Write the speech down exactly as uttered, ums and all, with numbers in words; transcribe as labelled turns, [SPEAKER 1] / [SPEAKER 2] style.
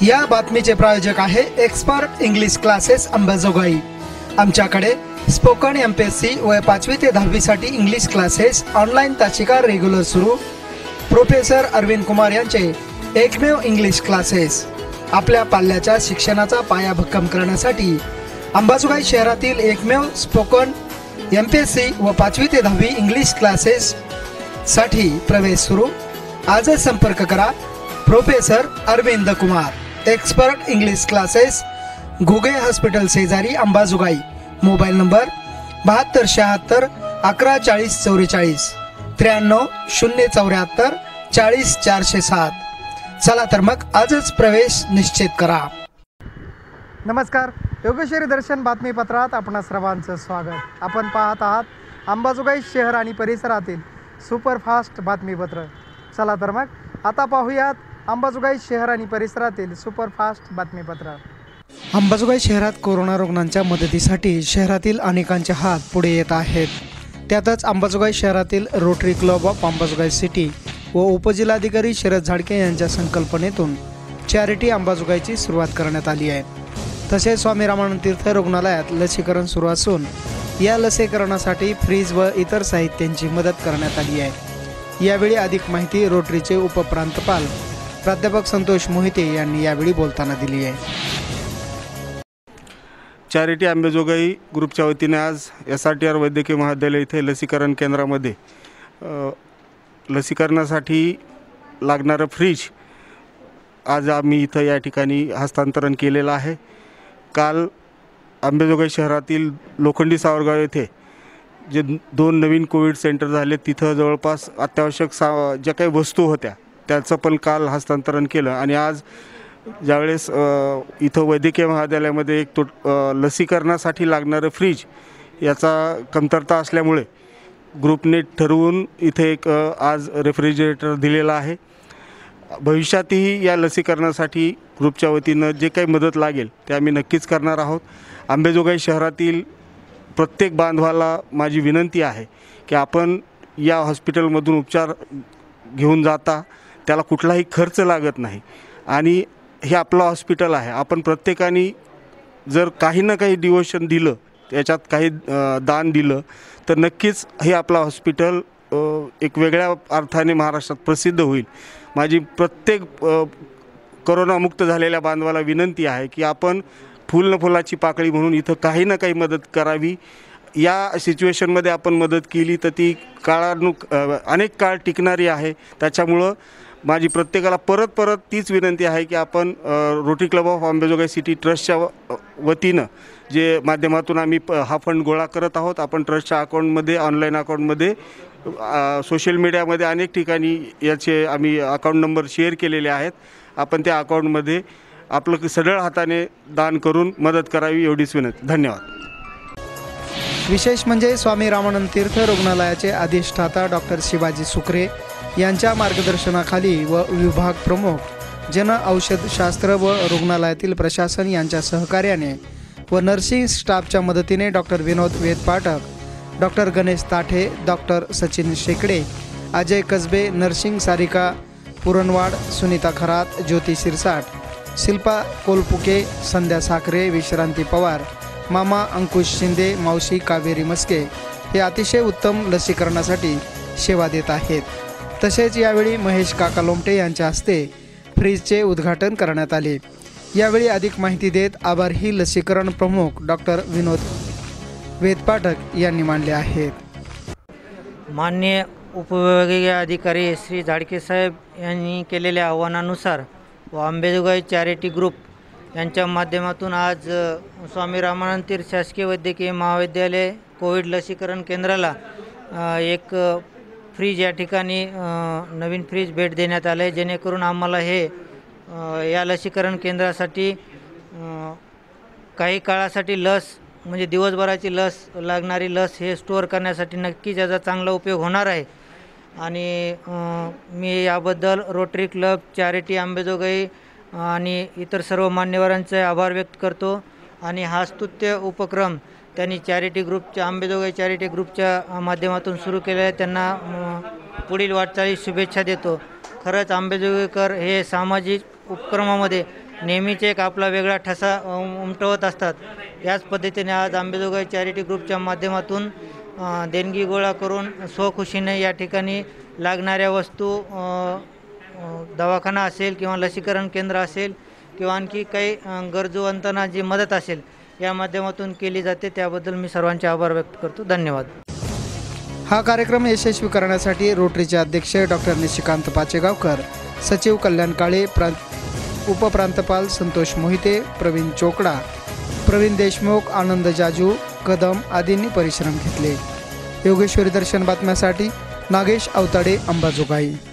[SPEAKER 1] या बातमीचे प्रायोजक आहे एक्सपर्ट इंग्लिश क्लासेस अंबाजोगाई। आमच्याकडे spoken M P S C व पाचवी ते दहावी साठी इंग्लिश क्लासेस ऑनलाईन तासिका रेग्युलर सुरू। प्रोफेसर अरविंद कुमार यांचे एकमेव इंग्लिश क्लासेस आपल्या पाल्याच्या शिक्षणाचा पाया भक्कम करण्यासाठी अंबाजोगाई शहरातील एकमेव spoken M P S C व पाचवी ते दहावी इंग्लिश क्लासेस साठी प्रवेश सुरू। आजच संपर्क करा professor Arvind Kumar, expert English classes, Ghuge hospital शेजारी अंबाजोगाई। मोबाईल नंबर बहात्तर शहात्तर अकरा चाळीस चौवेचाळीस त्र्याण्णव शून्य चौऱ्याहत्तर चाळीस चारशे सात। चला तर मग आजच प्रवेश निश्चित करा। नमस्कार, योगेश्वरी दर्शन बातमीपत्रात आपणा सर्वांचं स्वागत। आपण पाहत आहात अंबाजोगाई शहर आणि परिसरातील सुपरफास्ट बातमीपत्र। चला तर मग आता पाहूयात अंबाजोगाई शहर आणि परिसरातील सुपरफास्ट बातमीपत्र। अंबाजोगाई शहरात कोरोना रुग्णांच्या मदतीसाठी शहरातील अनेकांचे हात पुढे येत आहेत। त्यातच अंबाजोगाई शहरातील Rotary club of Ambajogai city व उपजिल्हाधिकारी शरद झाडके यांच्या संकल्पनेतून चॅरिटी अंबाजोगाईची सुरुवात करण्यात आली आहे। तसेच स्वामी रामानंद तीर्थ रुग्णालयात लसीकरण सुरू असून या लसीकरणासाठी फ्रीज व इतर साहित्यांची मदत करण्यात आली आहे। यावेळी अधिक माहिती रोटरीचे उपप्रांतपाल प्राध्यापक संतोष मोहिते यांनी यावेळी बोलताना दिली आहे।
[SPEAKER 2] चॅरिटी अंबाजोगाई ग्रुपच्या वतीने आज एस आर टी आर वैद्यकीय महाविद्यालय येथे लसीकरण केंद्रामध्ये लसीकरणासाठी लागणारं फ्रीज आज आम्ही इथं या ठिकाणी हस्तांतरण केलेलं आहे। काल अंबाजोगाई शहरातील लोखंडी सावरगाव येथे जे दोन नवीन कोविड सेंटर झाले तिथं जवळपास अत्यावश्यक सा ज्या काही वस्तू होत्या त्याचं पण काल हस्तांतरण केलं आणि आज ज्यावेळेस इथं वैद्यकीय महाविद्यालयामध्ये एक तो लसीकरणासाठी लागणारं फ्रीज याचा कमतरता असल्यामुळे ग्रुपने ठरवून इथे एक आज रेफ्रिजरेटर दिलेला आहे। भविष्यातही या लसीकरणासाठी ग्रुपच्या वतीनं जे काही मदत लागेल ते आम्ही नक्कीच करणार आहोत। अंबाजोगाई शहरातील प्रत्येक बांधवाला माझी विनंती आहे की आपण या हॉस्पिटलमधून उपचार घेऊन जाता त्याला कुठलाही खर्च लागत नाही आणि हे आपलं हॉस्पिटल आहे। आपण प्रत्येकाने जर काही ना काही डिवोशन दिलं, त्याच्यात काही दान दिलं तर नक्कीच हे आपलं हॉस्पिटल एक वेगळ्या अर्थाने महाराष्ट्रात प्रसिद्ध होईल। माझी प्रत्येक कोरोनामुक्त झालेल्या बांधवाला विनंती आहे की आपण फुल न फुलाची पाकळी म्हणून इथं काही ना काही मदत करावी। या सिच्युएशनमध्ये आपण मदत केली तर ती काळानु अनेक काळ टिकणारी आहे। त्याच्यामुळं माझी प्रत्येकाला परत परत तीच विनंती आहे की आपण Rotary club of Ambajogai city ट्रस्टच्या वतीनं जे माध्यमातून आम्ही हा फंड गोळा करत आहोत, आपण ट्रस्टच्या अकाउंटमध्ये ऑनलाईन अकाउंटमध्ये सोशल मीडियामध्ये अनेक ठिकाणी याचे आम्ही अकाउंट नंबर शेअर केलेले आहेत। आपण त्या अकाउंटमध्ये आपलं सढळ हाताने दान करून मदत करावी एवढीच विनंती। धन्यवाद।
[SPEAKER 1] विशेष म्हणजे स्वामी रामानंद तीर्थ रुग्णालयाचे अधिष्ठाता डॉक्टर शिवाजी सुकरे यांच्या मार्गदर्शनाखाली व विभाग प्रमुख जन औषधशास्त्र व रुग्णालयातील प्रशासन यांच्या सहकार्याने व नर्सिंग स्टाफच्या मदतीने doctor Vinod Vedpathak, doctor Ganesh Tathe, doctor Sachin Shekade, Ajay Kasbe, nursing Sarika Puranwad, Sunita Kharat, Jyoti Shirsat, Shilpa Kolpuke, Sandhya Sakhare, Vishranti Pawar, मामा अंकुश शिंदे, मावशी कावेरी मस्के हे अतिशय उत्तम लसीकरणासाठी सेवा देत आहेत। तसेच यावेळी महेश काका लोमटे यांच्या हस्ते फ्रीजचे उद्घाटन करण्यात आले। यावेळी अधिक माहिती देत आभारही लसीकरण प्रमुख डॉक्टर विनोद वेदपाठक यांनी मानले आहेत।
[SPEAKER 3] माननीय उपविभागीय अधिकारी श्री झाडके साहेब यांनी केलेल्या आव्हानानुसार व अंबाजोगाई चॅरिटी ग्रुप यांच्या माध्यमातून आज स्वामी रामानंद तीर्थ शासकीय वैद्यकीय महाविद्यालय कोविड लसीकरण केंद्राला एक फ्रीज या ठिकाणी नवीन फ्रीज भेट देण्यात आले आहे, जेणेकरून आम्हाला हे या लसीकरण केंद्रासाठी काही काळासाठी लस म्हणजे दिवसभराची लस लागणारी लस हे स्टोअर करण्यासाठी नक्कीच याचा चांगला उपयोग होणार आहे। आणि मी याबद्दल रोटरी क्लब, चॅरिटी अंबाजोगाई आणि इतर सर्व मान्यवरांचे आभार व्यक्त करतो आणि हा स्तुत्य उपक्रम त्यांनी चॅरिटी ग्रुपच्या अंबाजोगाई चॅरिटी ग्रुपच्या माध्यमातून सुरू केले आहे। त्यांना पुढील वाटचालीस शुभेच्छा देतो। खरंच अंबाजोगाईकर हे सामाजिक उपक्रमामध्ये नेहमीच एक आपला वेगळा ठसा उम- उमटवत असतात. याच पद्धतीने आज अंबेजोगाई चॅरिटी ग्रुपच्या माध्यमातून अ, देणगी गोळा करून स्वखुशीने या ठिकाणी लागणाऱ्या वस्तू अ, अ, दवाखाना असेल किंवा लसीकरण केंद्र असेल किंवा आणखी काही अ, गरजूवंतांना जी मदत असेल या माध्यमातून केली जाते. त्याबद्दल मी सर्वांचे आभार व्यक्त करतो. धन्यवाद.
[SPEAKER 1] हा कार्यक्रम यशस्वी करण्यासाठी रोटरीचे अध्यक्ष डॉक्टर निशिकांत पाचेगावकर, सचिव कल्याण काळे, प्रा उपप्रांतपाल संतोष मोहिते, प्रवीण चोकडा, प्रवीण देशमुख, आनंद जाजू कदम आदींनी परिश्रम घेतले. योगेश्वरी दर्शन बातम्यासाठी नागेश अवताडे, अंबाजोगाई.